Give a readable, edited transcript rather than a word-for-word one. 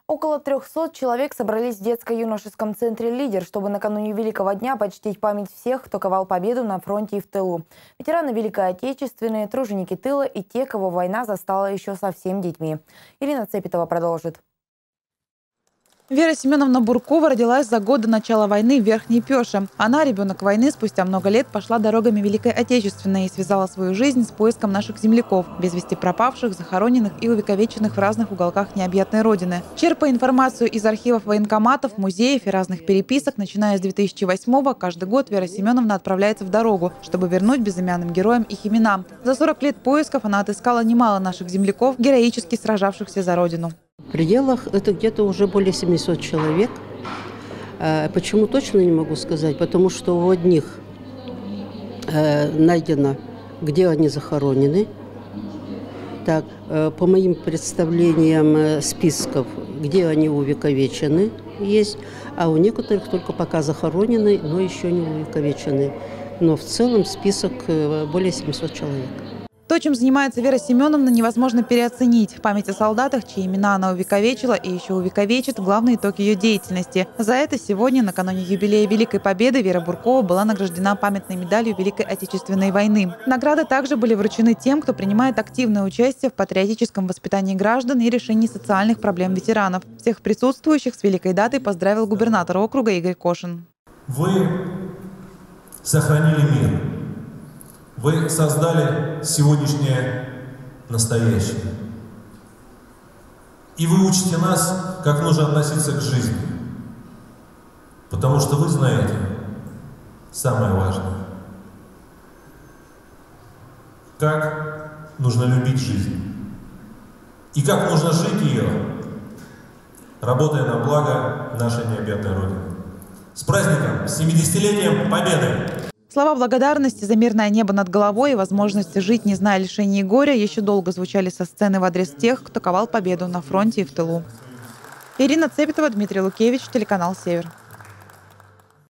Около 300 человек собрались в детско-юношеском центре «Лидер», чтобы накануне Великого дня почтить память всех, кто ковал победу на фронте и в тылу. Ветераны Великой Отечественной, труженики тыла и те, кого война застала еще совсем детьми. Ирина Цепетова продолжит. Вера Семеновна Буркова родилась за год до начала войны в Верхней Пеше. Она, ребенок войны, спустя много лет пошла дорогами Великой Отечественной и связала свою жизнь с поиском наших земляков, без вести пропавших, захороненных и увековеченных в разных уголках необъятной Родины. Черпая информацию из архивов военкоматов, музеев и разных переписок, начиная с 2008-го, каждый год Вера Семеновна отправляется в дорогу, чтобы вернуть безымянным героям их имена. За 40 лет поисков она отыскала немало наших земляков, героически сражавшихся за Родину. В пределах это где-то уже более 700 человек. Почему точно не могу сказать? Потому что у одних найдено, где они захоронены. Так, по моим представлениям списков, где они увековечены, есть. А у некоторых только пока захоронены, но еще не увековечены. Но в целом список более 700 человек. То, чем занимается Вера Семеновна, невозможно переоценить. Память о солдатах, чьи имена она увековечила и еще увековечит, главный итог ее деятельности. За это сегодня, накануне юбилея Великой Победы, Вера Буркова была награждена памятной медалью Великой Отечественной войны. Награды также были вручены тем, кто принимает активное участие в патриотическом воспитании граждан и решении социальных проблем ветеранов. Всех присутствующих с великой датой поздравил губернатор округа Игорь Кошин. Вы сохранили мир. Вы создали сегодняшнее настоящее. И вы учите нас, как нужно относиться к жизни. Потому что вы знаете самое важное. Как нужно любить жизнь. И как нужно жить ее, работая на благо нашей необъятной Родины. С праздником, с 70-летием Победы! Слова благодарности за мирное небо над головой и возможность жить, не зная лишений и горя, еще долго звучали со сцены в адрес тех, кто ковал победу на фронте и в тылу. Ирина Цепетова, Дмитрий Лукевич, телеканал «Север».